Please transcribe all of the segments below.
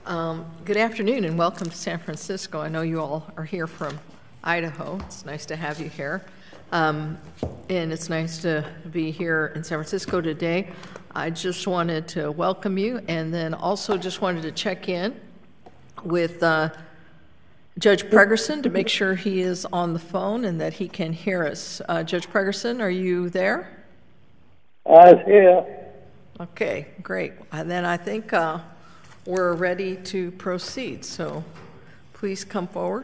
Good afternoon and welcome to San Francisco. I know you all are here from Idaho. It's nice to have you here. And it's nice to be here in San Francisco today. I just wanted to welcome you and then also just wanted to check in with Judge Pregerson to make sure he is on the phone and that he can hear us. Judge Pregerson, are you there? I'm here. Okay, great. And then I think we're ready to proceed, so please come forward.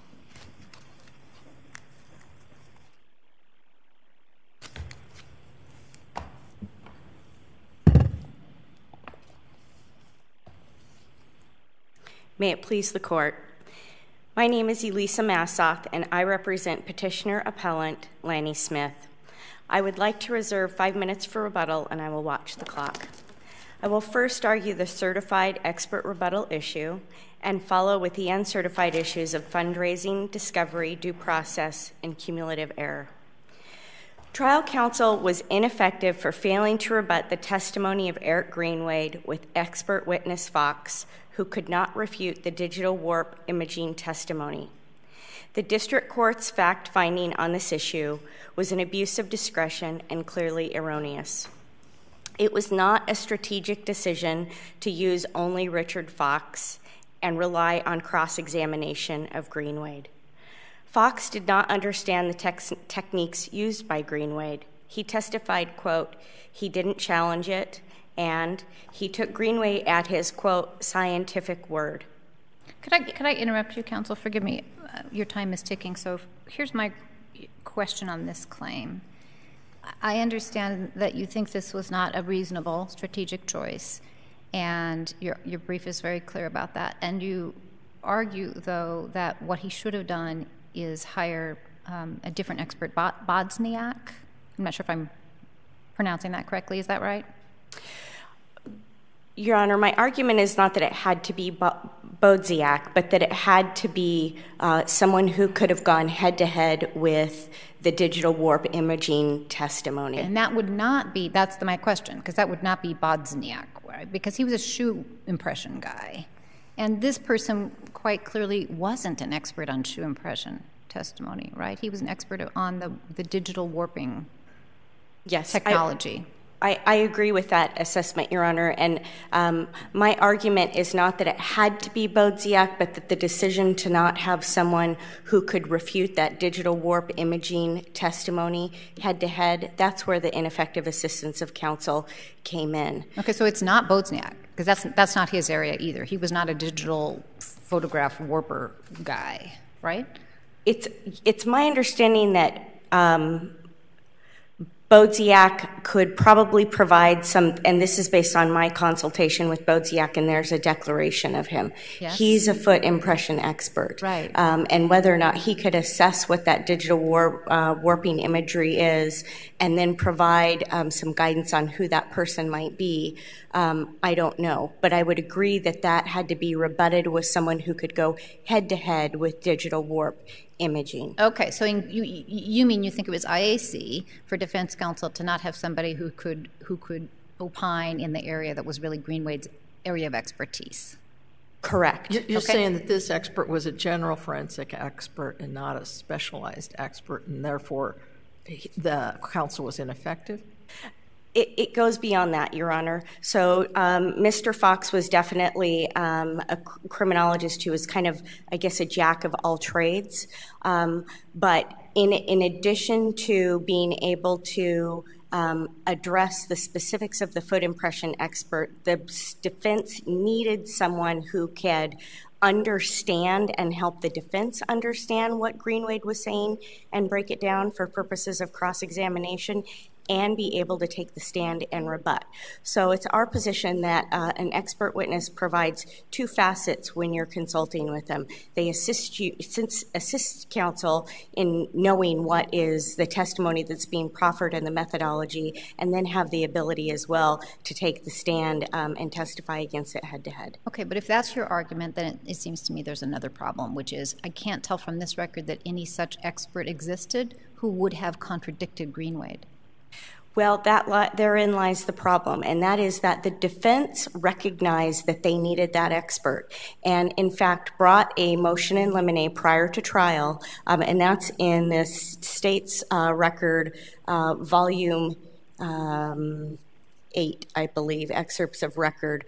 May it please the court. My name is Elisa Massoth, and I represent petitioner appellant Lanny Smith. I would like to reserve 5 minutes for rebuttal, and I will watch the clock. I will first argue the certified expert rebuttal issue and follow with the uncertified issues of fundraising, discovery, due process, and cumulative error. Trial counsel was ineffective for failing to rebut the testimony of Eric Greenwade with expert witness Fox, who could not refute the digital warp imaging testimony. The district court's fact-finding on this issue was an abuse of discretion and clearly erroneous. It was not a strategic decision to use only Richard Fox and rely on cross-examination of Greenwade. Fox did not understand the techniques used by Greenwade. He testified, quote, he didn't challenge it, and he took Greenwade at his, quote, scientific word. Could I interrupt you, counsel? Forgive me. Your time is ticking, so here's my question on this claim. I understand that you think this was not a reasonable strategic choice, and your brief is very clear about that. And you argue, though, that what he should have done is hire a different expert, Bodzniak. I'm not sure if I'm pronouncing that correctly. Is that right? Your Honor, my argument is not that it had to be Bodziak, but that it had to be someone who could have gone head-to-head with the digital warp imaging testimony. And that would not be, that's my question, because that would not be Bodzniak, right? Because he was a shoe impression guy. And this person quite clearly wasn't an expert on shoe impression testimony, right? He was an expert on the digital warping technology. I agree with that assessment, Your Honor, and my argument is not that it had to be Bodziak, but that the decision to not have someone who could refute that digital warp imaging testimony head-to-head, that's where the ineffective assistance of counsel came in. Okay, so it's not Bodziak, because that's not his area either. He was not a digital photograph warper guy, right? It's my understanding that Bodziak could probably provide some, and this is based on my consultation with Bodziak, and there's a declaration of him. Yes. He's a foot impression expert. Right. And whether or not he could assess what that digital warping imagery is and then provide some guidance on who that person might be, I don't know. But I would agree that that had to be rebutted with someone who could go head-to-head with digital warp imaging. Okay, so you mean you think it was IAC for defense counsel to not have somebody who could opine in the area that was really Greenwade's area of expertise? Correct. You're saying that this expert was a general forensic expert and not a specialized expert, and therefore the counsel was ineffective? It goes beyond that, Your Honor. So Mr. Fox was definitely a criminologist who was kind of, I guess, a jack of all trades. But in addition to being able to address the specifics of the foot impression expert, the defense needed someone who could understand and help the defense understand what Greenwade was saying and break it down for purposes of cross-examination and be able to take the stand and rebut. So it's our position that an expert witness provides two facets when you're consulting with them. They assist counsel in knowing what is the testimony that's being proffered and the methodology, and then have the ability as well to take the stand and testify against it head-to-head. Okay, but if that's your argument, then it seems to me there's another problem, which is I can't tell from this record that any such expert existed who would have contradicted Greenwade. Well, therein lies the problem, and that is that the defense recognized that they needed that expert, and in fact brought a motion in limine prior to trial, and that's in the state's record, volume 8, I believe, excerpts of record,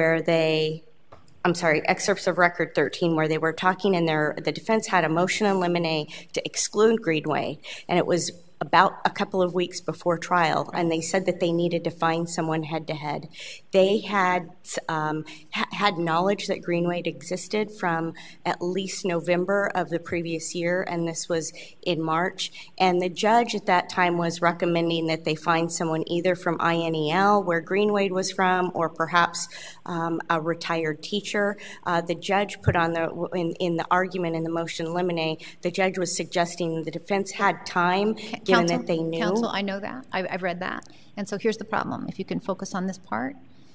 excerpts of record 13, where they were talking in the defense had a motion in limine to exclude Greenway, and it was about a couple of weeks before trial, and they said that they needed to find someone head-to-head. They had had knowledge that Greenway existed from at least November of the previous year, and this was in March, and the judge at that time was recommending that they find someone either from INEL, where Greenway was from, or perhaps a retired teacher. The judge put on in the argument in the motion in limine, the judge was suggesting the defense had time, given that they knew. Counsel, I know that. I've read that. And so here's the problem. If you can focus on this part,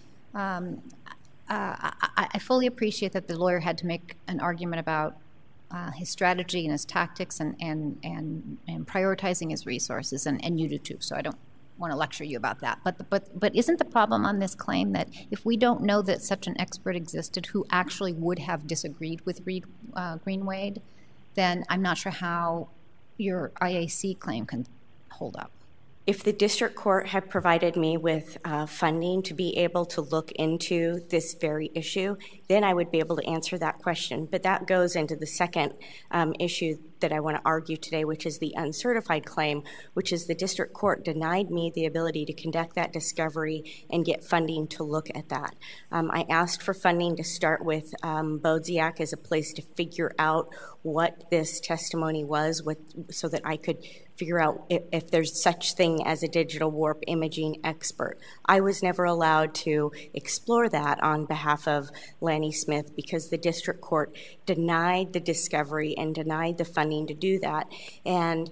I fully appreciate that the lawyer had to make an argument about his strategy and his tactics and prioritizing his resources, and you do too, so I don't want to lecture you about that. But isn't the problem on this claim that if we don't know that such an expert existed who actually would have disagreed with Greenwade, then I'm not sure how your IAC claim can hold up? If the district court had provided me with funding to be able to look into this very issue, then I would be able to answer that question. But that goes into the second issue that I want to argue today, which is the uncertified claim, which is the district court denied me the ability to conduct that discovery and get funding to look at that. I asked for funding to start with Bodziak as a place to figure out what this testimony was, so that I could figure out if there's such thing as a digital warp imaging expert. I was never allowed to explore that on behalf of Lanny Smith because the district court denied the discovery and denied the funding to do that. And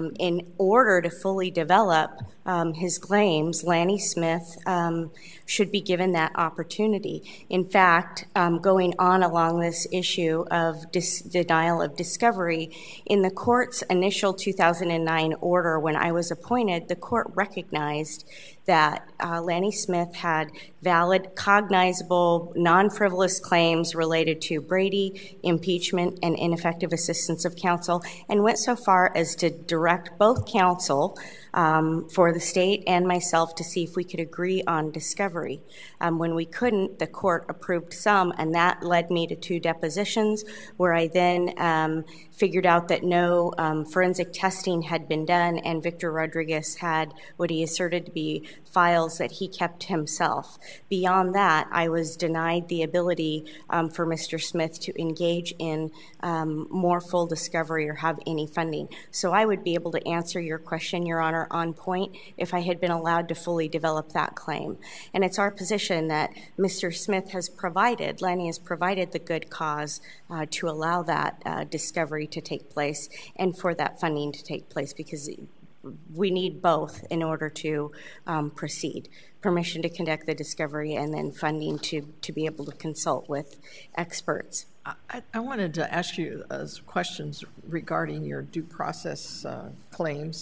in order to fully develop his claims, Lanny Smith should be given that opportunity. In fact, going on along this issue of denial of discovery, in the court's initial 2009 order when I was appointed, the court recognized that Lanny Smith had valid, cognizable, non-frivolous claims related to Brady, impeachment, and ineffective assistance of counsel, and went so far as to direct both counsel for the state and myself to see if we could agree on discovery. When we couldn't, the court approved some, and that led me to 2 depositions where I then figured out that no forensic testing had been done, and Victor Rodriguez had what he asserted to be files that he kept himself. Beyond that, I was denied the ability for Mr. Smith to engage in more full discovery or have any funding. So I would be able to answer your question, Your Honor, on point if I had been allowed to fully develop that claim. And it's our position that Mr. Smith has provided, Lanny has provided the good cause to allow that discovery to take place and for that funding to take place, because we need both in order to proceed. Permission to conduct the discovery and then funding to be able to consult with experts. I wanted to ask you questions regarding your due process claims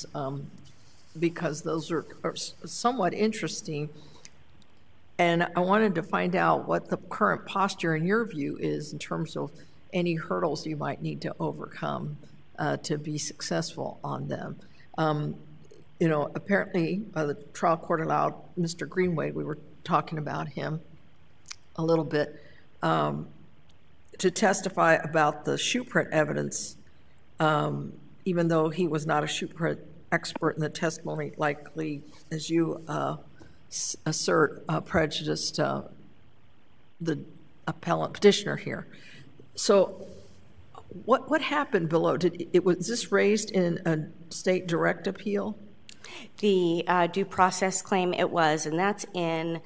because those are somewhat interesting. And I wanted to find out what the current posture in your view is in terms of any hurdles you might need to overcome to be successful on them. You know, apparently the trial court allowed Mr. Greenway, we were talking about him a little bit, to testify about the shoe print evidence, even though he was not a shoe print expert in the testimony, likely, as you assert, prejudiced the appellant petitioner here. So what happened below? Was this raised in a state direct appeal? The due process claim, it was, and that's in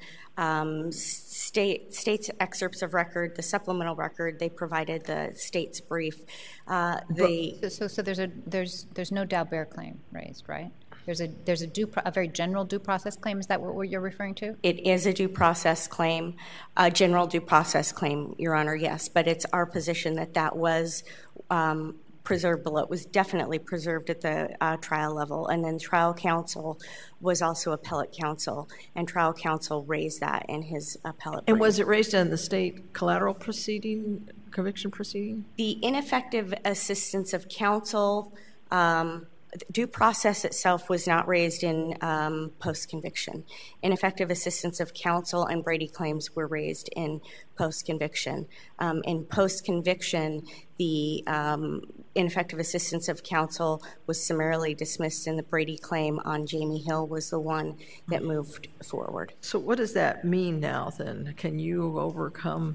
state's excerpts of record, the supplemental record. They provided the state's brief. So there's no Dalbert claim raised, right? There's a very general due process claim. Is that what you're referring to? It is a due process claim, a general due process claim, Your Honor, yes. But it's our position that that was preserved below. It was definitely preserved at the trial level. And then trial counsel was also appellate counsel, and trial counsel raised that in his appellate brief. And was it raised in the state collateral proceeding, conviction proceeding? The ineffective assistance of counsel, due process itself was not raised in post-conviction. Ineffective assistance of counsel and Brady claims were raised in post-conviction. In post-conviction, the ineffective assistance of counsel was summarily dismissed, and the Brady claim on Jamie Hill was the one that moved forward. So what does that mean now, then? Can you overcome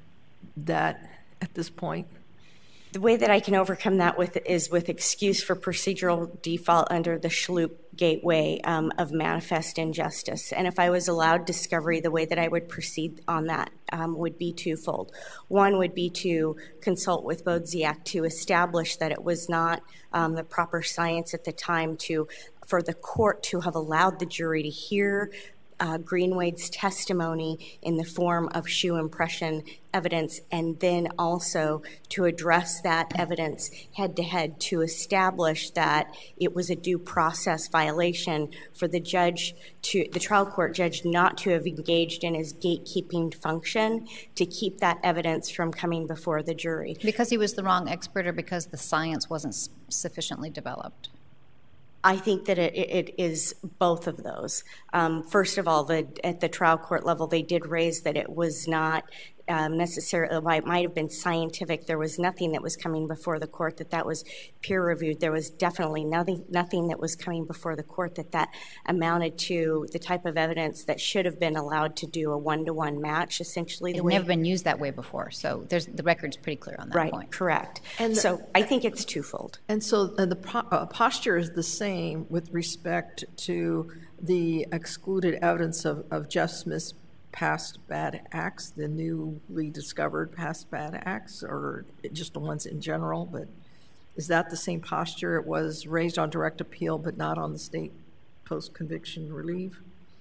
that at this point? The way that I can overcome that is with excuse for procedural default under the Schlup gateway of manifest injustice. And if I was allowed discovery, the way that I would proceed on that would be twofold. One would be to consult with Bodziak to establish that it was not the proper science at the time for the court to have allowed the jury to hear Greenwade's testimony in the form of shoe impression evidence, and then also to address that evidence head-to-head to establish that it was a due process violation for the trial court judge not to have engaged in his gatekeeping function to keep that evidence from coming before the jury. Because he was the wrong expert, or because the science wasn't sufficiently developed? I think that it is both of those. First of all, at the trial court level, they did raise that it was not necessarily, it might have been scientific. There was nothing that was coming before the court that was peer-reviewed. There was definitely nothing that was coming before the court that amounted to the type of evidence that should have been allowed to do a one-to-one match, essentially. It's never been used that way before, so the record's pretty clear on that point. Right, correct. And so I think it's twofold. And so the posture is the same with respect to the excluded evidence of Jeff Smith's past bad acts, the newly discovered past bad acts, or just the ones in general? But is that the same posture? It was raised on direct appeal, but not on the state post-conviction relief?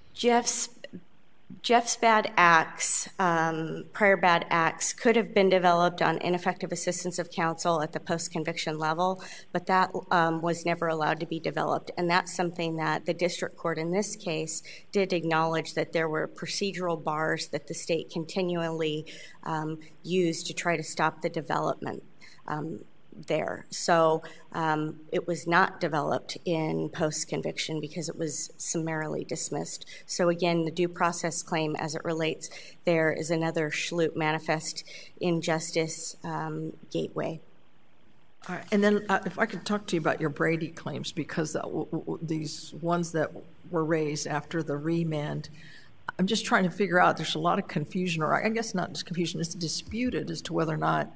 Jeff's bad acts, prior bad acts, could have been developed on ineffective assistance of counsel at the post-conviction level, but that was never allowed to be developed. And that's something that the district court in this case did acknowledge, that there were procedural bars that the state continually used to try to stop the development there. So it was not developed in post-conviction because it was summarily dismissed. So again, the due process claim as it relates there is another Schlup manifest injustice gateway. All right. And then if I could talk to you about your Brady claims, because these ones that were raised after the remand, I'm just trying to figure out, there's a lot of confusion, or I guess not just confusion, it's disputed as to whether or not,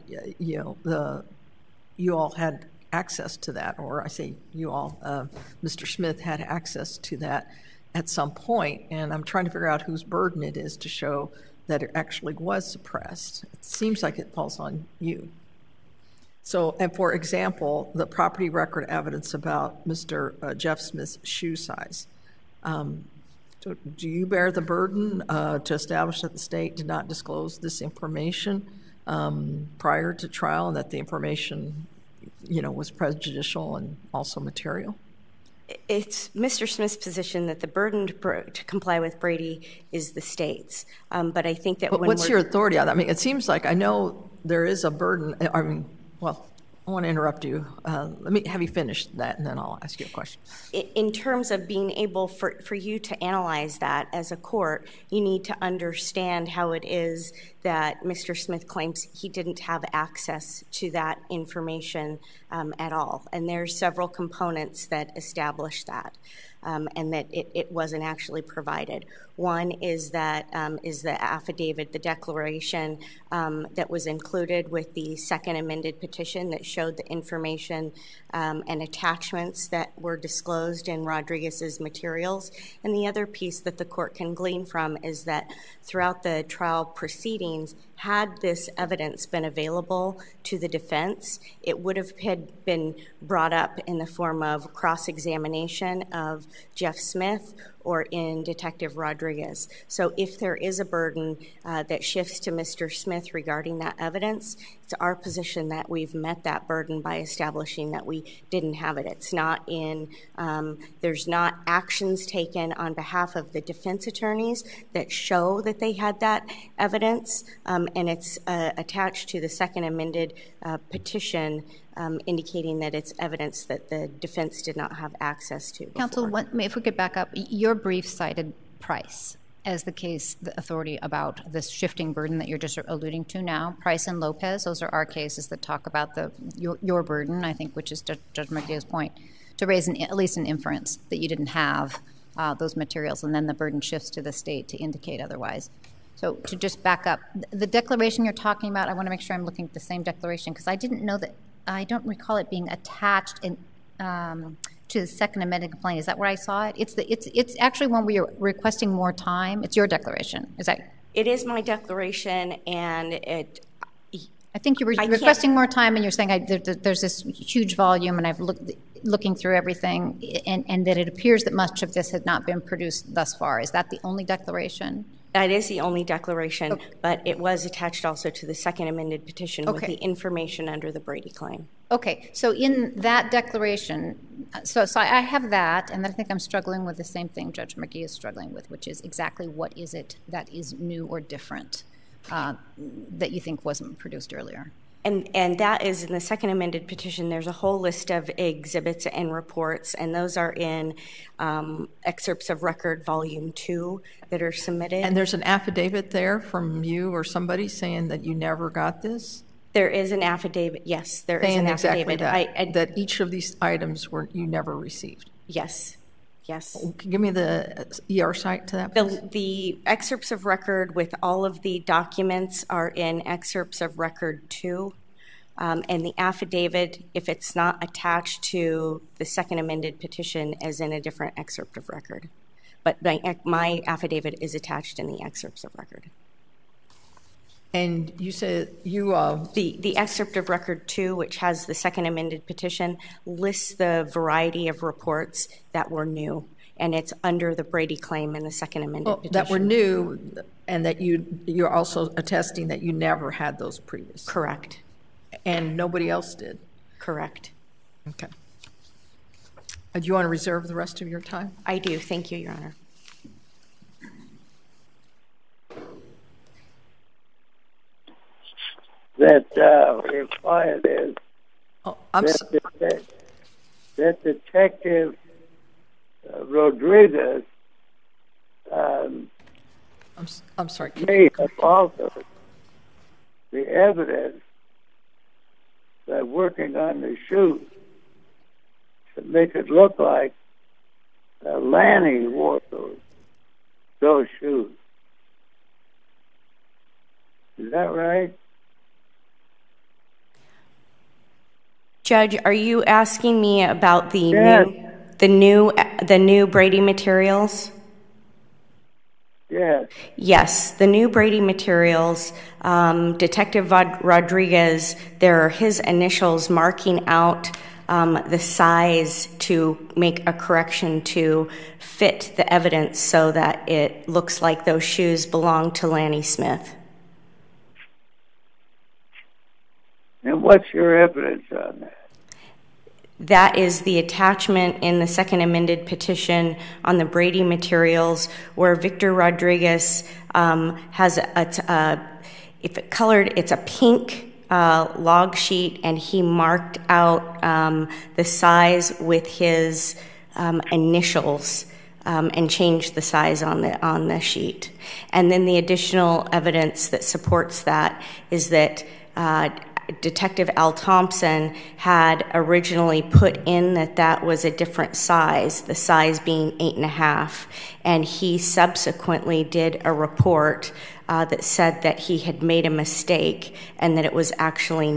you all had access to that, or I say you all, Mr. Smith had access to that at some point, and I'm trying to figure out whose burden it is to show that it actually was suppressed. It seems like it falls on you. So, and for example, the property record evidence about Mr. Jeff Smith's shoe size. So do you bear the burden to establish that the state did not disclose this information prior to trial, and that the information, was prejudicial and also material? It's Mr. Smith's position that the burden to comply with Brady is the state's. But I think that what's your authority on that? I mean, it seems like I know there is a burden. I want to interrupt you. Let me have you finish that, and then I'll ask you a question. In terms of being able for you to analyze that as a court, you need to understand how it is that Mr. Smith claims he didn't have access to that information at all. And there's several components that establish that, and that it wasn't actually provided. One is that is the affidavit, the declaration that was included with the second amended petition that showed the information and attachments that were disclosed in Rodriguez's materials. And the other piece that the court can glean from is that throughout the trial proceedings, had this evidence been available to the defense, it would have been brought up in the form of cross-examination of Jeff Smith or in Detective Rodriguez. So if there is a burden that shifts to Mr. Smith regarding that evidence, it's our position that we've met that burden by establishing that we didn't have it. It's not in, there's not actions taken on behalf of the defense attorneys that show that they had that evidence, and it's attached to the second amended petition indicating that it's evidence that the defense did not have access to before. Counsel, if we could back up, your brief cited Price as the case, the authority about this shifting burden that you're just alluding to now. Price and Lopez, those are our cases that talk about your burden, I think, which is Judge McGeeh's point, to raise at least an inference that you didn't have those materials, and then the burden shifts to the state to indicate otherwise. So to just back up, the declaration you're talking about, I want to make sure I'm looking at the same declaration, because I didn't know that, I don't recall it being attached in, to the second amended complaint. Is that where I saw it? It's actually when we are requesting more time. It's your declaration. Is that? It is my declaration, and I think you were requesting more time, and you're saying there's this huge volume, and I've looking through everything, and that it appears that much of this had not been produced thus far. Is that the only declaration? That is the only declaration, okay. But it was attached also to the second amended petition with the information under the Brady claim. Okay, so in that declaration, so I have that, and then I think I'm struggling with the same thing Judge McGeeh is struggling with, which is exactly what is it that is new or different that you think wasn't produced earlier? And that is in the second amended petition. There's a whole list of exhibits and reports, and those are in excerpts of record volume 2 that are submitted. And there's an affidavit there from you or somebody saying that you never got this? There is an affidavit, yes, there is an affidavit. Exactly that each of these items you never received? Yes. Yes. Give me the ER site to that, the excerpts of record with all of the documents are in excerpts of record 2. And the affidavit, if it's not attached to the second amended petition, is in a different excerpt of record. But my affidavit is attached in the excerpts of record. And you said you... The excerpt of record 2, which has the second amended petition, lists the variety of reports that were new. And it's under the Brady claim in the second amended petition. That were new, and that you're also attesting that you never had those previous. Correct. And nobody else did? Correct. Okay. Do you want to reserve the rest of your time? I do. Thank you, Your Honor. That your client is that Detective Rodriguez I'm sorry. may have altered the evidence by working on the shoes to make it look like Lanny wore those shoes. Is that right? Judge, are you asking me about the new Brady materials? Yes. Yes, the new Brady materials. Detective Rodriguez, there are his initials marking out the size to make a correction to fit the evidence so that it looks like those shoes belong to Lanny Smith. And what's your evidence on that? That is the attachment in the second amended petition on the Brady materials, where Victor Rodriguez has if it colored, it's a pink log sheet, and he marked out the size with his initials and changed the size on the sheet. And then the additional evidence that supports that is that Detective Al Thompson had originally put in that was a different size, the size being 8.5, and he subsequently did a report that said that he had made a mistake and that it was actually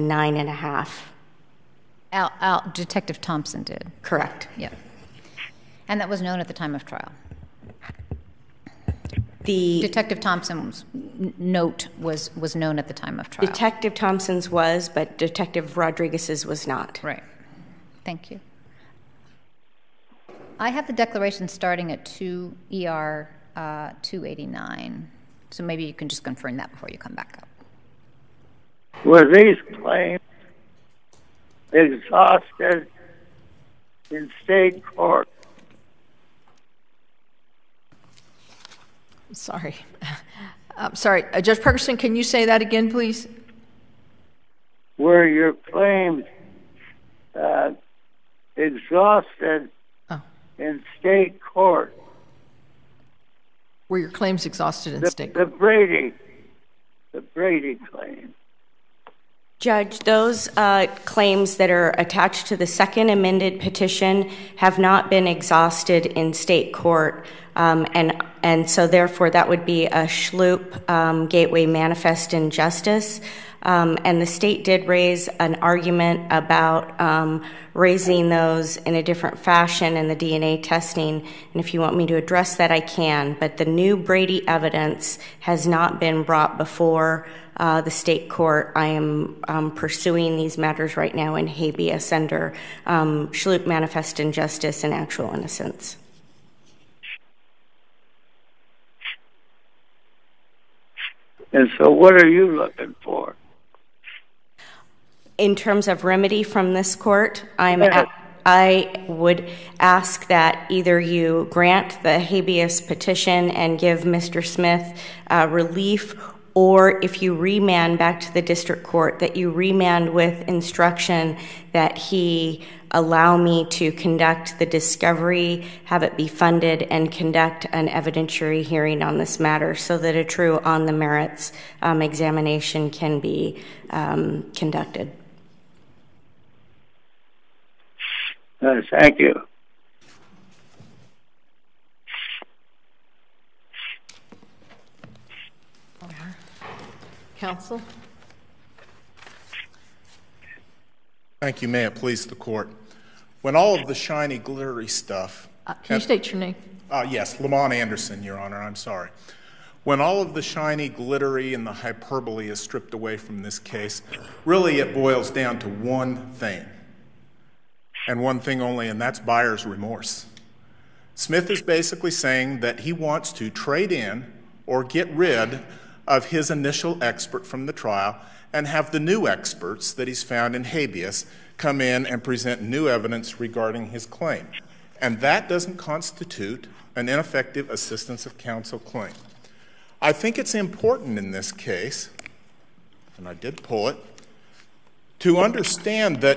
9.5. Detective Thompson did. Correct. Yeah. And that was known at the time of trial. Detective Thompson's note was known at the time of trial. Detective Thompson's was, but Detective Rodriguez's was not. Right. Thank you. I have the declaration starting at 2 ER 289. So maybe you can just confirm that before you come back up. Were these claims exhausted in state court? Sorry. Sorry. Judge Perkerson, can you say that again, please? Were your claims exhausted in state court? Were your claims exhausted in state court? The Brady claim. Judge, those claims that are attached to the second amended petition have not been exhausted in state court, and so therefore that would be a Schlup gateway manifest injustice. And the state did raise an argument about raising those in a different fashion in the DNA testing. And if you want me to address that, I can. But the new Brady evidence has not been brought before the state court. I am pursuing these matters right now in habeas under Schlup manifest injustice and actual innocence. And so what are you looking for? In terms of remedy from this court, I would ask that either you grant the habeas petition and give Mr. Smith relief, or if you remand back to the district court, that you remand with instruction that he allow me to conduct the discovery, have it be funded, and conduct an evidentiary hearing on this matter so that a true on the merits examination can be conducted. Thank you. Counsel? Thank you. May it please the court. When all of the shiny, glittery stuff... can you state your name? Yes, Lamont Anderson, Your Honor. I'm sorry. When all of the shiny, glittery, and the hyperbole is stripped away from this case, really it boils down to one thing, and one thing only, and that's buyer's remorse. Smith is basically saying that he wants to trade in or get rid of his initial expert from the trial and have the new experts that he's found in habeas come in and present new evidence regarding his claim. And that doesn't constitute an ineffective assistance of counsel claim. I think it's important in this case, and I did pull it, to understand that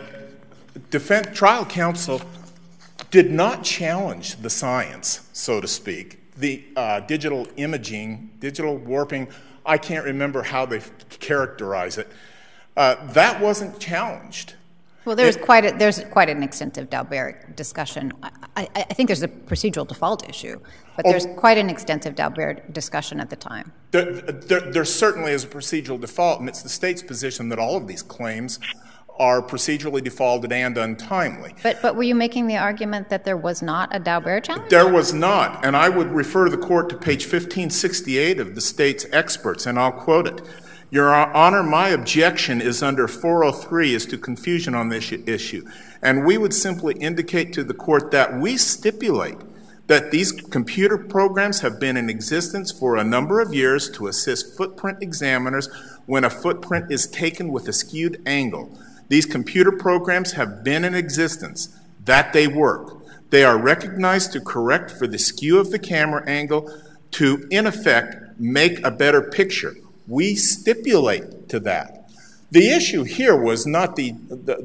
trial counsel did not challenge the science, so to speak, the digital imaging, digital warping. I can't remember how they characterize it. That wasn't challenged. Well, there's quite an extensive Dalbert discussion. I think there's a procedural default issue, but there's quite an extensive Dalbert discussion at the time. There certainly is a procedural default, and it's the state's position that all of these claims are procedurally defaulted and untimely. But were you making the argument that there was not a Dalbert challenge? There was not, and I would refer the court to page 1568 of the state's experts, and I'll quote it. Your Honor, my objection is under 403 as to confusion on this issue, and we would simply indicate to the court that we stipulate that these computer programs have been in existence for a number of years to assist footprint examiners when a footprint is taken with a skewed angle. These computer programs have been in existence, that they work. They are recognized to correct for the skew of the camera angle to, in effect, make a better picture. We stipulate to that. The issue here was not the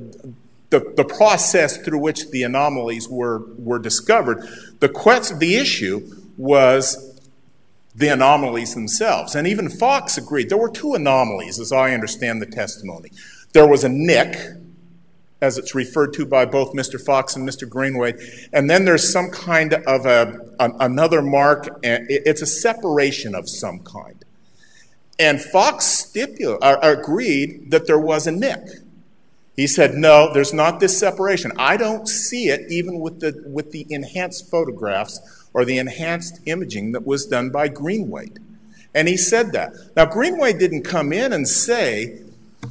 process through which the anomalies were discovered. The issue was the anomalies themselves. And even Fox agreed. There were two anomalies, as I understand the testimony. There was a nick, as it's referred to by both Mr. Fox and Mr. Greenway, and then there's some kind of another mark. It's a separation of some kind. And Fox agreed that there was a nick. He said, no, there's not this separation. I don't see it even with the enhanced photographs or the enhanced imaging that was done by Greenwade. And he said that. Now, Greenwade didn't come in and say,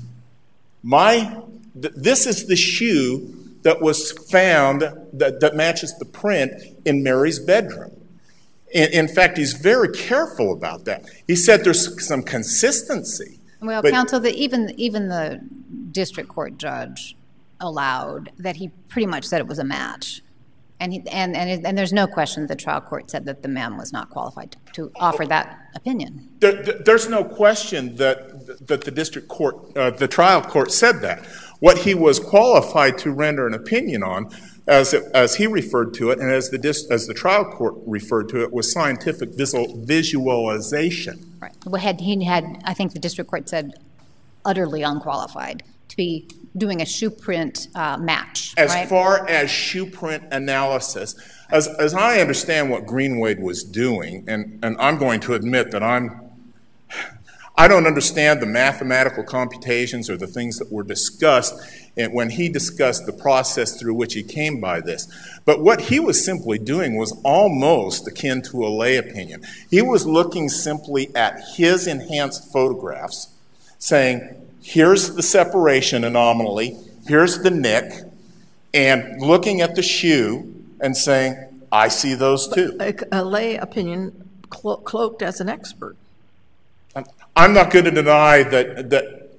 this is the shoe that was found that matches the print in Mary's bedroom. In fact, he's very careful about that. He said there's some consistency. Well, counsel, even the district court judge allowed that he pretty much said it was a match. And there's no question the trial court said that the man was not qualified to offer that opinion. There's no question that the district court, the trial court said that. What he was qualified to render an opinion on, as he referred to it, and as the trial court referred to it, was scientific visualization. Right. Well, I think the district court said utterly unqualified to be doing a shoe print match. As far as shoe print analysis, as I understand what Greenwade was doing, and I'm going to admit that I don't understand the mathematical computations or the things that were discussed when he discussed the process through which he came by this. But what he was simply doing was almost akin to a lay opinion. He was looking simply at his enhanced photographs, saying, here's the separation anomaly, here's the nick, and looking at the shoe and saying, I see those too. A lay opinion cloaked as an expert. I'm not going to deny that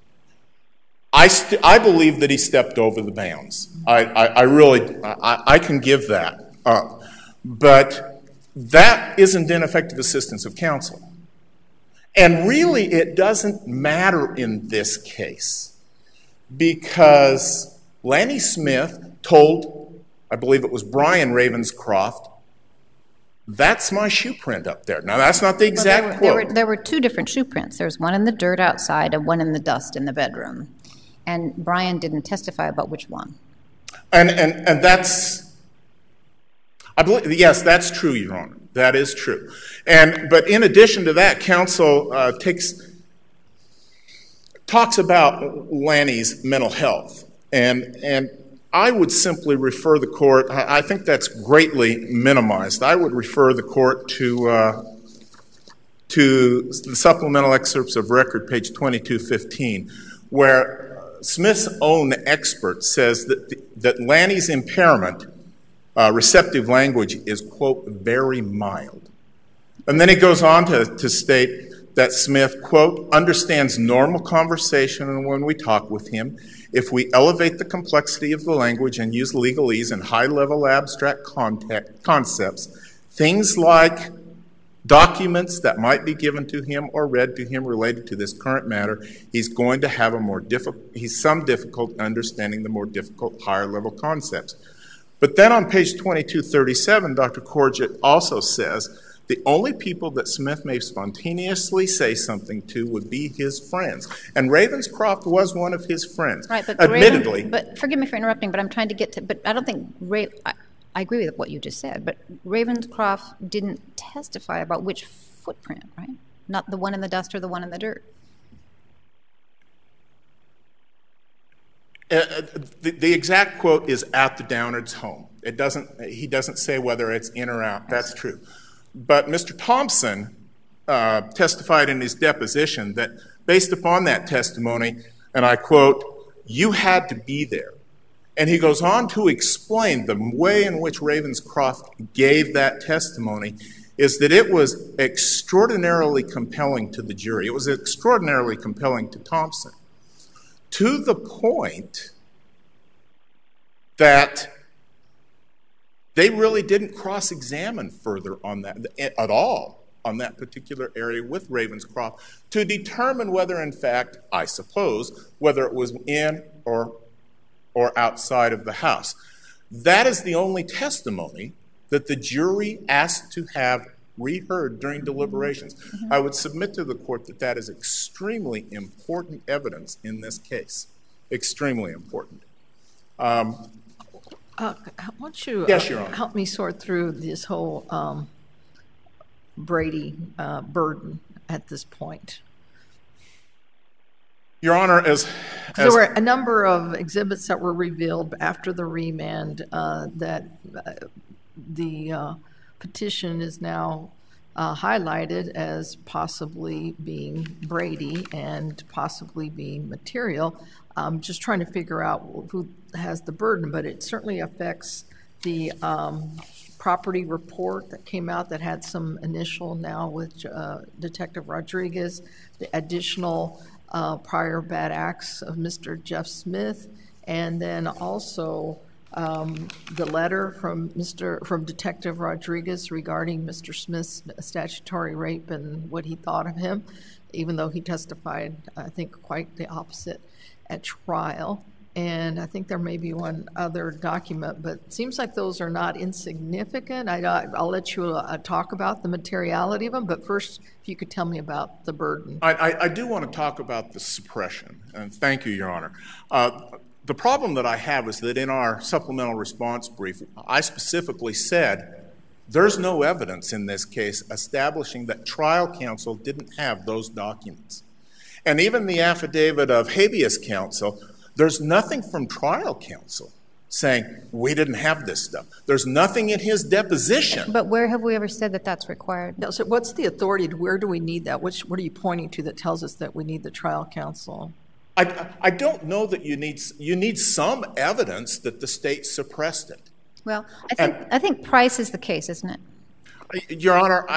I believe that he stepped over the bounds. I can give that up. But that isn't ineffective assistance of counsel. And really, it doesn't matter in this case because Lanny Smith told, I believe it was Brian Ravenscroft, that's my shoe print up there. Now, that's not the exact quote. There were two different shoe prints. There's one in the dirt outside and one in the dust in the bedroom. And Brian didn't testify about which one. And that's, I believe, yes, that's true, Your Honor. That is true. But in addition to that, counsel talks about Lanny's mental health. And I would simply refer the court, I think that's greatly minimized. I would refer the court to the supplemental excerpts of record, page 2215, where Smith's own expert says that Lanny's impairment, receptive language, is, quote, very mild. And then he goes on to state that Smith, quote, understands normal conversation when we talk with him. If we elevate the complexity of the language and use legalese and high-level abstract concepts, things like documents that might be given to him or read to him related to this current matter, he's going to have some difficulty understanding the more difficult higher-level concepts. But then on page 2237, Dr. Corgett also says the only people that Smith may spontaneously say something to would be his friends. And Ravenscroft was one of his friends, right, but admittedly. But forgive me for interrupting, but I'm trying to get to, but I don't think, I agree with what you just said, but Ravenscroft didn't testify about which footprint, right? Not the one in the dust or the one in the dirt. The exact quote is at the Downard's home. He doesn't say whether it's in or out. That's true. But Mr. Thompson testified in his deposition that based upon that testimony, and I quote, you had to be there. And he goes on to explain the way in which Ravenscroft gave that testimony is that it was extraordinarily compelling to the jury. It was extraordinarily compelling to Thompson, to the point that they really didn't cross-examine further on that at all, on that particular area with Ravenscroft, to determine whether, in fact, I suppose, whether it was in or outside of the house. That is the only testimony that the jury asked to have reheard during deliberations. Mm-hmm. I would submit to the court that that is extremely important evidence in this case. Extremely important. Won't you yes, Your Honor. Help me sort through this whole Brady burden at this point? Your Honor, as there were a number of exhibits that were revealed after the remand that the petition is now highlighted as possibly being Brady and possibly being material. I'm just trying to figure out who has the burden, but it certainly affects the property report that came out that had some initial now with Detective Rodriguez, the additional prior bad acts of Mr. Jeff Smith, and then also the letter from Detective Rodriguez regarding Mr. Smith's statutory rape and what he thought of him, even though he testified, I think, quite the opposite at trial. And I think there may be one other document, but it seems like those are not insignificant. I'll let you talk about the materiality of them, but first, if you could tell me about the burden. I do want to talk about the suppression, and thank you, Your Honor. The problem that I have is that in our supplemental response brief, I specifically said there's no evidence in this case establishing that trial counsel didn't have those documents. And even the affidavit of habeas counsel, there's nothing from trial counsel saying we didn't have this stuff. There's nothing in his deposition. But where have we ever said that that's required? No, so what's the authority? Where do we need that? What are you pointing to that tells us that we need the trial counsel? I don't know that you need some evidence that the state suppressed it. Well, I think Price is the case, isn't it? Your Honor,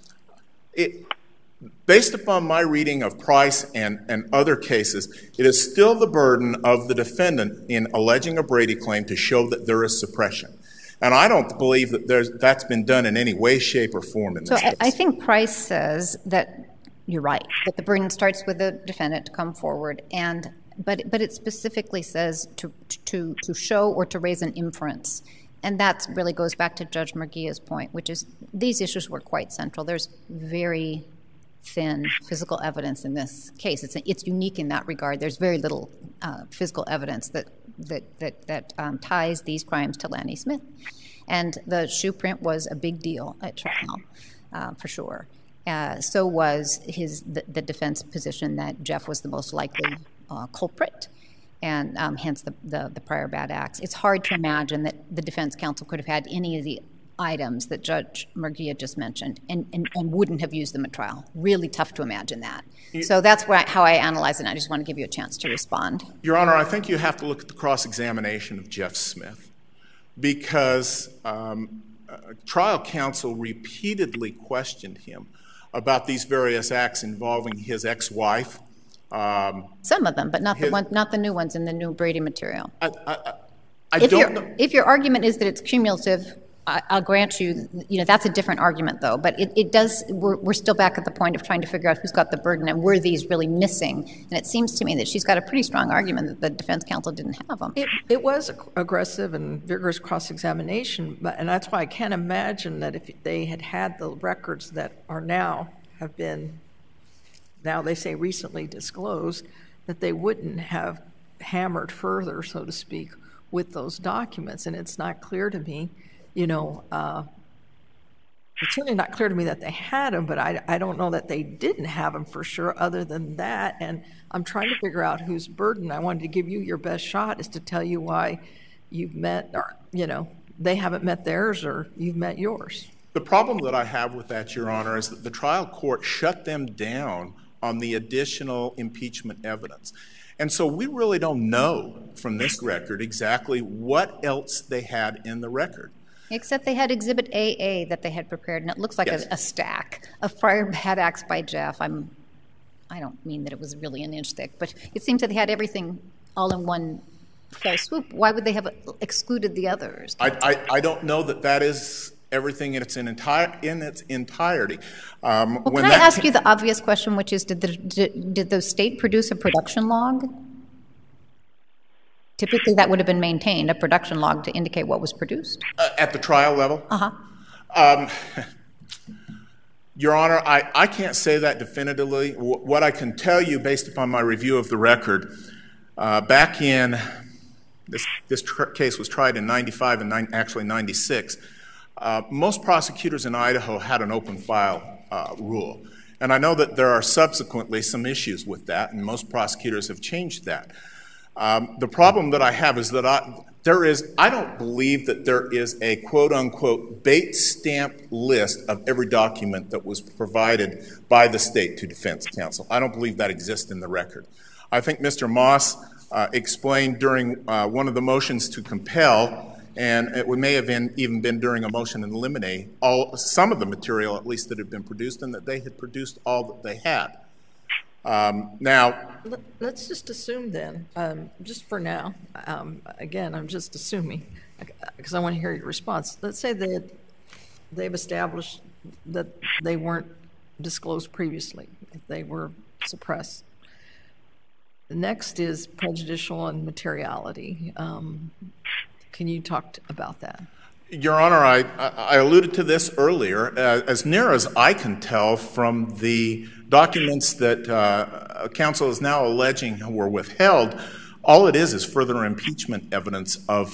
based upon my reading of Price and other cases, it is still the burden of the defendant in alleging a Brady claim to show that there is suppression. And I don't believe that that's been done in any way, shape, or form in this case. So I think Price says that you're right, that the burden starts with the defendant to come forward, but it specifically says to show or to raise an inference. And that really goes back to Judge Murguia's point, which is these issues were quite central. There's very thin physical evidence in this case. It's unique in that regard. There's very little physical evidence that ties these crimes to Lanny Smith. And the shoe print was a big deal at trial, for sure. So was the defense position that Jeff was the most likely culprit, and hence the prior bad acts. It's hard to imagine that the defense counsel could have had any of the items that Judge Murguia just mentioned and wouldn't have used them at trial. Really tough to imagine that. So that's how I analyze it, and I just want to give you a chance to respond. Your Honor, I think you have to look at the cross-examination of Jeff Smith, because trial counsel repeatedly questioned him about these various acts involving his ex-wife. Some of them, but not the new ones in the new Brady material. If your argument is that it's cumulative, I'll grant you, that's a different argument, though. But it does. We're still back at the point of trying to figure out who's got the burden and were these really missing. And it seems to me that she's got a pretty strong argument that the defense counsel didn't have them. It was aggressive and vigorous cross-examination, and that's why I can't imagine that if they had the records that are now they say recently disclosed, that they wouldn't have hammered further, so to speak, with those documents. And it's not clear to me. It's certainly not clear to me that they had them, but I don't know that they didn't have them for sure other than that. And I'm trying to figure out whose burden. I wanted to give you your best shot is to tell you why you've met, or, they haven't met theirs or you've met yours. The problem that I have with that, Your Honor, is that the trial court shut them down on the additional impeachment evidence. And so we really don't know from this record exactly what else they had in the record. Except they had Exhibit AA that they had prepared, and it looks like a stack of prior bad acts by Jeff. I don't mean that it was really an inch thick, but it seems that they had everything all in one fell swoop. Why would they have excluded the others? I don't know that is everything in its entirety. Well, can I ask you the obvious question, which is, did the state produce a production log? Typically, that would have been maintained, a production log to indicate what was produced. At the trial level? Uh-huh. Your Honor, I can't say that definitively. What I can tell you, based upon my review of the record, back in, this case was tried in 95 and actually 96, most prosecutors in Idaho had an open file rule. And I know that there are subsequently some issues with that, and most prosecutors have changed that. The problem that I have is that I don't believe that there is a quote-unquote bait stamp list of every document that was provided by the state to defense counsel. I don't believe that exists in the record. I think Mr. Moss explained during one of the motions to compel, and it may have even been during a motion in limine, some of the material at least that had been produced, and that they had produced all that they had. Now, let's just assume then, just for now, again, I'm just assuming, because I want to hear your response. Let's say that they've established that they weren't disclosed previously, that they were suppressed. The next is prejudicial and materiality. Can you talk about that? Your Honor, I alluded to this earlier. As near as I can tell from the documents that counsel is now alleging were withheld, all it is further impeachment evidence of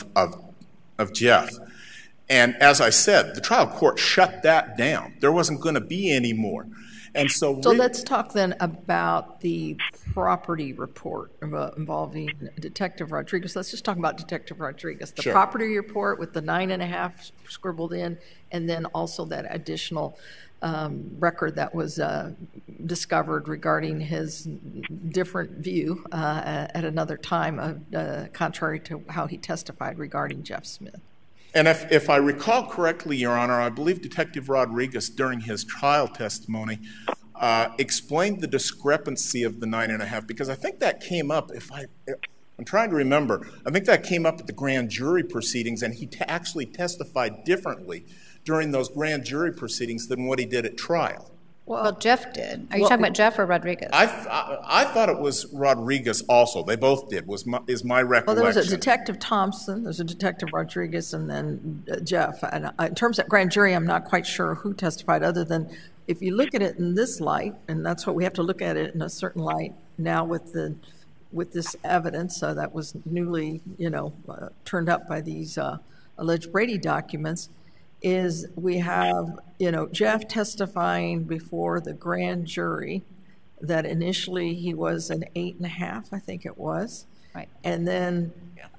Jeff. And as I said, the trial court shut that down. There wasn't going to be any more. And so let's talk then about the property report involving Detective Rodriguez. Let's just talk about Detective Rodriguez. The property report with the 9.5 scribbled in, and then also that additional record that was discovered regarding his different view at another time, contrary to how he testified regarding Jeff Smith. And if I recall correctly, Your Honor, I believe Detective Rodriguez, during his trial testimony, explained the discrepancy of the 9.5, because I think that came up, I'm trying to remember, I think that came up at the grand jury proceedings, and he actually testified differently during those grand jury proceedings than what he did at trial. Well, Jeff did. Are you talking about Jeff or Rodriguez? I thought it was Rodriguez also. They both did, is my recollection. Well, there was a Detective Thompson, there's a Detective Rodriguez, and then Jeff. And in terms of grand jury, I'm not quite sure who testified, other than if you look at it in this light, and that's what we have to look at it in a certain light now with this evidence that was newly, turned up by these alleged Brady documents, is we have, Jeff testifying before the grand jury that initially he was an 8.5, I think it was. Right. And then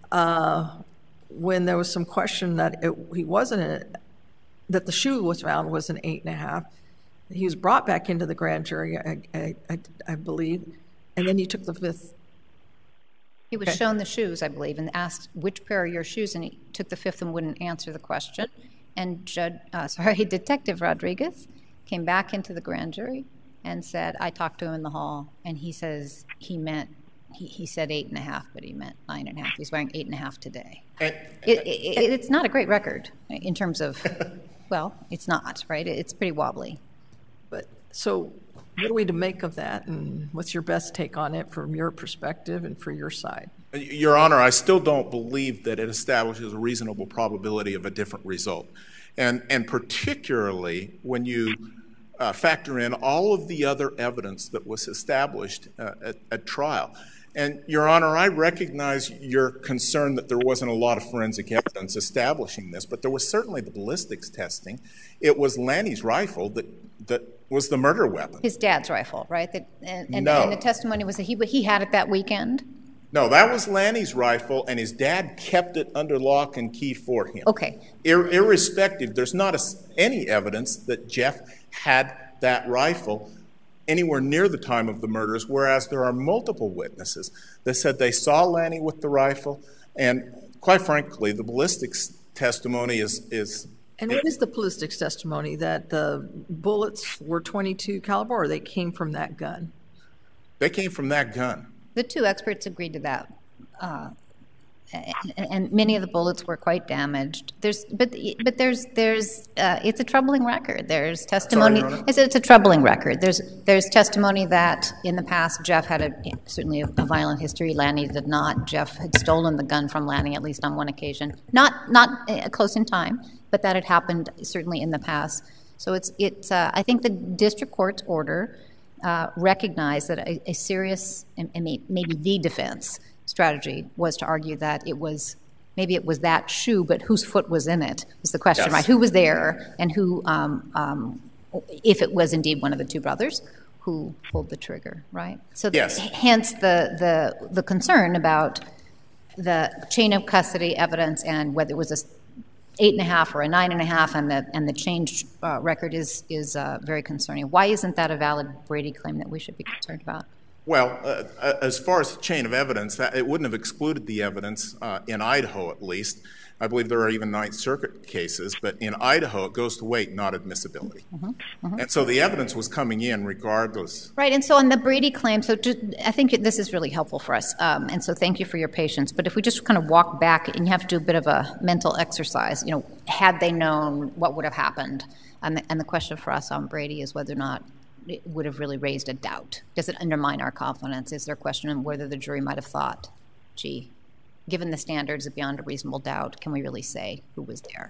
when there was some question that he wasn't, that the shoe was found was an 8.5, he was brought back into the grand jury, I believe, and then he took the 5th. He was shown the shoes, I believe, and asked which pair are your shoes, and he took the 5th and wouldn't answer the question. And Detective Rodriguez came back into the grand jury and said, I talked to him in the hall, and he says he said 8.5, but he meant 9.5. He's wearing 8.5 today. It's not a great record in terms of, well, it's not, right? It's pretty wobbly. But so what are we to make of that, and what's your best take on it from your perspective and for your side? Your Honor, I still don't believe that it establishes a reasonable probability of a different result. And particularly when you factor in all of the other evidence that was established at trial. And, Your Honor, I recognize your concern that there wasn't a lot of forensic evidence establishing this, but there was certainly the ballistics testing. It was Lanny's rifle that was the murder weapon. His dad's rifle, right? And the testimony was that he had it that weekend? No, that was Lanny's rifle, and his dad kept it under lock and key for him. Okay. Irrespective, there's not any evidence that Jeff had that rifle anywhere near the time of the murders, whereas there are multiple witnesses that said they saw Lanny with the rifle, and quite frankly, the ballistics testimony is And what is the ballistics testimony, that the bullets were .22 caliber, or they came from that gun? They came from that gun. The two experts agreed to that, and many of the bullets were quite damaged. But it's a troubling record. There's testimony. It's a troubling record. There's testimony that in the past Jeff had certainly a violent history. Lanny did not. Jeff had stolen the gun from Lanny at least on one occasion, not close in time, but that had happened certainly in the past. So it's I think the district court's order recognized that a serious and maybe the defense strategy was to argue that maybe it was that shoe, but whose foot was in it was the question, yes. Right? Who was there, and who, if it was indeed one of the two brothers, who pulled the trigger, right? So yes. Hence the concern about the chain of custody evidence and whether it was a 8.5 or a 9.5, and the changed record is very concerning. Why isn't that a valid Brady claim that we should be concerned about? Well, as far as the chain of evidence, it wouldn't have excluded the evidence in Idaho, at least. I believe there are even Ninth Circuit cases, but in Idaho, it goes to weight, not admissibility. And so the evidence was coming in regardless. Right, and so on the Brady claim, I think this is really helpful for us, and so thank you for your patience. But if we just kind of walk back, and you have to do a bit of a mental exercise, had they known, what would have happened? And the question for us on Brady is whether or not it would have really raised a doubt. Does it undermine our confidence? Is there a question of whether the jury might have thought, gee, given the standards of beyond a reasonable doubt, can we really say who was there?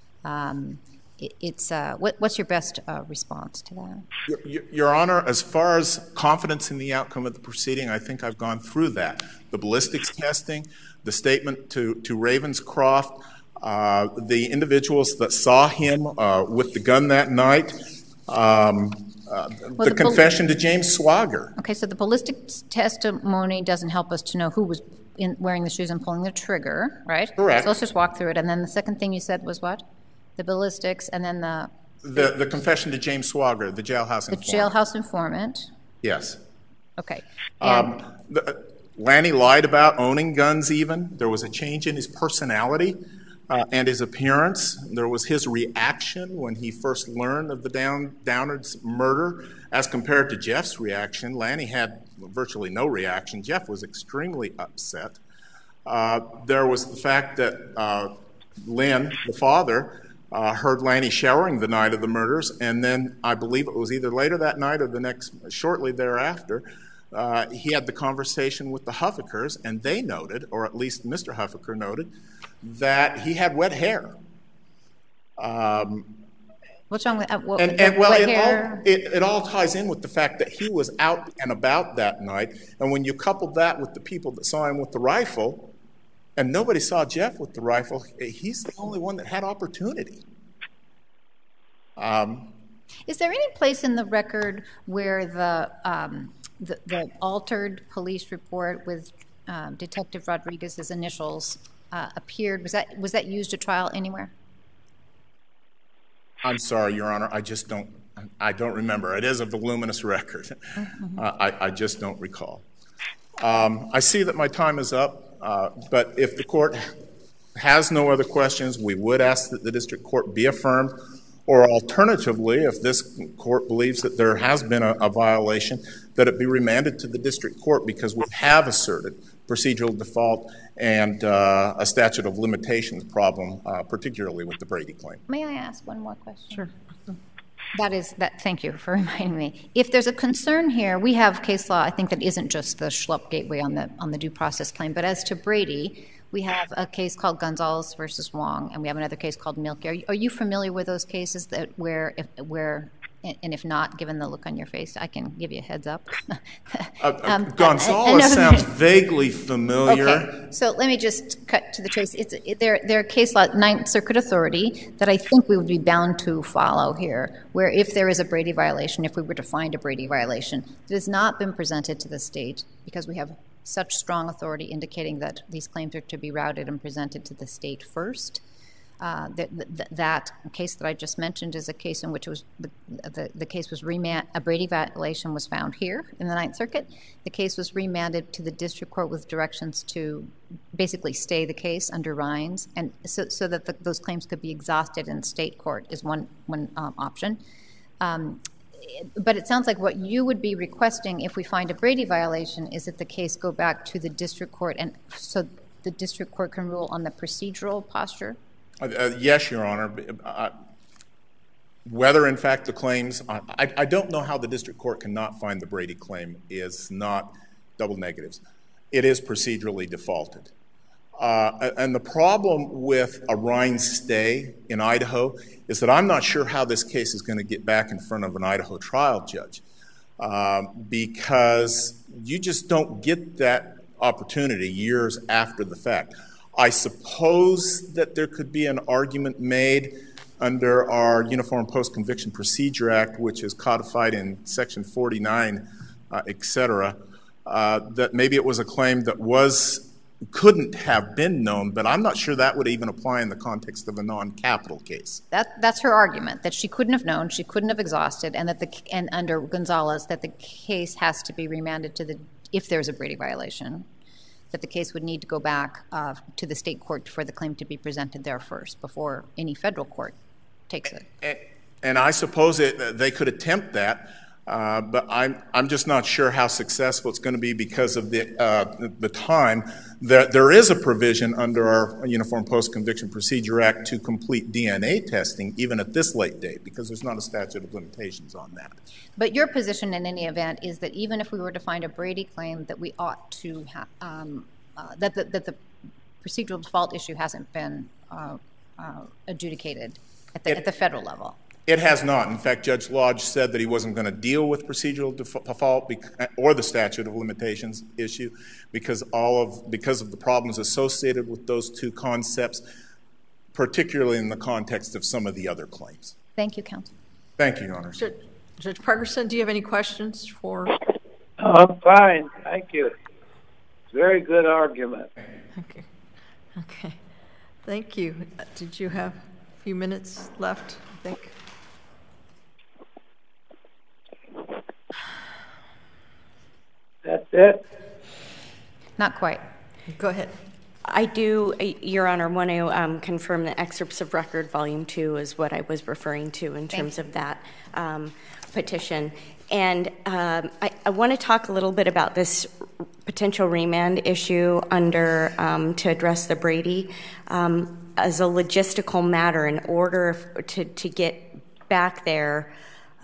What's your best response to that? Your Honor, as far as confidence in the outcome of the proceeding, I think I've gone through that. The ballistics testing, the statement to Ravenscroft, the individuals that saw him with the gun that night, the confession to James Swagger. Okay, so the ballistics testimony doesn't help us to know who was wearing the shoes and pulling the trigger, right? Correct. So let's just walk through it. And then the second thing you said was what? The ballistics, and then the confession to James Swagger, the jailhouse informant. The jailhouse informant. Yes. Okay. Lanny lied about owning guns even. There was a change in his personality and his appearance. There was his reaction when he first learned of the Downard's murder as compared to Jeff's reaction. Lanny had virtually no reaction. Jeff was extremely upset. There was the fact that Lynn, the father, heard Lanny showering the night of the murders, and then I believe it was either later that night or shortly thereafter, he had the conversation with the Huffakers, and they noted, or at least Mr. Huffaker noted, that he had wet hair. What's wrong with wet hair? It all ties in with the fact that he was out and about that night, and when you couple that with the people that saw him with the rifle, and nobody saw Jeff with the rifle, he's the only one that had opportunity. Is there any place in the record where the altered police report with Detective Rodriguez's initials appeared? Was that used at trial anywhere? I'm sorry, Your Honor. I don't remember. It is a voluminous record. I just don't recall. I see that my time is up, but if the court has no other questions, we would ask that the district court be affirmed, or alternatively, if this court believes that there has been a violation, that it be remanded to the district court, because we have asserted procedural default and a statute of limitations problem, particularly with the Brady claim. May I ask one more question? Sure. Thank you for reminding me. If there's a concern here, we have case law, I think, that isn't just the Schlupp Gateway on the due process claim, but as to Brady, we have a case called Gonzalez versus Wong, and we have another case called Milky. Are you familiar with those cases and if not, given the look on your face, I can give you a heads up. Gonzalez sounds vaguely familiar. Okay, so let me just cut to the chase. They're case law, Ninth Circuit authority, that I think we would be bound to follow here, where if there is a Brady violation, if we were to find a Brady violation, it has not been presented to the state because we have such strong authority indicating that these claims are to be routed and presented to the state first. That case that I just mentioned is a case in which the case was remanded. A Brady violation was found here in the Ninth Circuit. The case was remanded to the district court with directions to basically stay the case under Rhines, and so that those claims could be exhausted in state court is one option. But it sounds like what you would be requesting if we find a Brady violation is that the case go back to the district court, and so the district court can rule on the procedural posture. Yes, Your Honor. Whether, in fact, the claims, I don't know how the district court cannot find the Brady claim is not double negatives. It is procedurally defaulted. And the problem with a Rhines stay in Idaho is that I'm not sure how this case is going to get back in front of an Idaho trial judge, because you just don't get that opportunity years after the fact. I suppose that there could be an argument made under our Uniform Post-Conviction Procedure Act, which is codified in Section 49, et cetera, that maybe it was a claim that was couldn't have been known, but I'm not sure that would even apply in the context of a non-capital case. That's her argument, that she couldn't have known, she couldn't have exhausted, and and under Gonzalez, that the case has to be remanded if there's a Brady violation, that the case would need to go back to the state court for the claim to be presented there first before any federal court takes it. And I suppose they could attempt that, but I'm just not sure how successful it's going to be because of the time. There is a provision under our Uniform Post-Conviction Procedure Act to complete DNA testing even at this late date because there's not a statute of limitations on that. But your position in any event is that even if we were to find a Brady claim, that we ought to that the procedural default issue hasn't been adjudicated at the federal level. It has not. In fact, Judge Lodge said that he wasn't going to deal with procedural default or the statute of limitations issue because of the problems associated with those two concepts, particularly in the context of some of the other claims. Thank you, counsel. Thank you, Your Honor. Judge Parkerson, do you have any questions for? I'm fine, thank you. Very good argument. Okay. Thank you. Did you have a few minutes left, I think? That's it? Not quite. Go ahead. I do, Your Honor, want to confirm that excerpts of record volume 2 is what I was referring to in terms of that petition. And I want to talk a little bit about this potential remand issue under to address the Brady as a logistical matter in order to get back there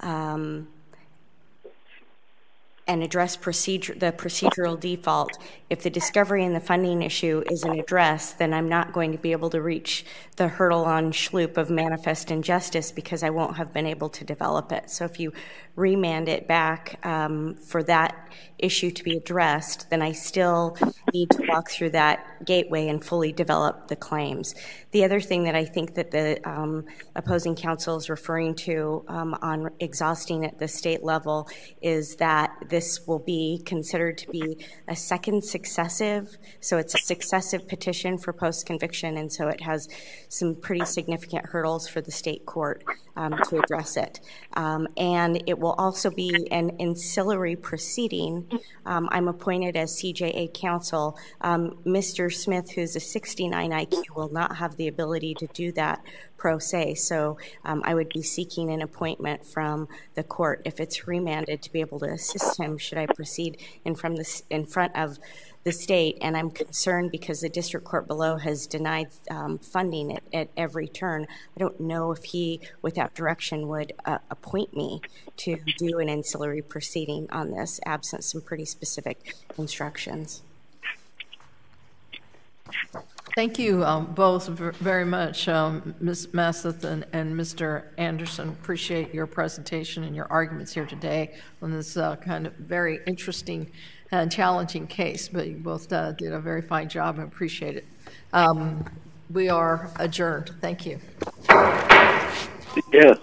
and address the procedural default. If the discovery and the funding issue isn't addressed, then I'm not going to be able to reach the hurdle on Schloop of manifest injustice because I won't have been able to develop it. So if you remand it back for that issue to be addressed, then I still need to walk through that gateway and fully develop the claims. The other thing that I think that the opposing counsel is referring to on exhausting at the state level is that this will be considered to be a second successive, so it's a successive petition for post-conviction, and so it has some pretty significant hurdles for the state court to address it. And it will also be an ancillary proceeding. I'm appointed as CJA counsel. Mr. Smith, who's a 69 IQ, will not have the ability to do that pro se, so I would be seeking an appointment from the court if it's remanded to be able to assist him should I proceed in front of the state. And I'm concerned because the district court below has denied funding at every turn. I don't know if he, without direction, would appoint me to do an ancillary proceeding on this, absent some pretty specific instructions. Thank you both very much, Ms. Masseth and Mr. Anderson. Appreciate your presentation and your arguments here today on this kind of very interesting and challenging case, but you both did a very fine job and appreciate it. We are adjourned. Thank you. Yes.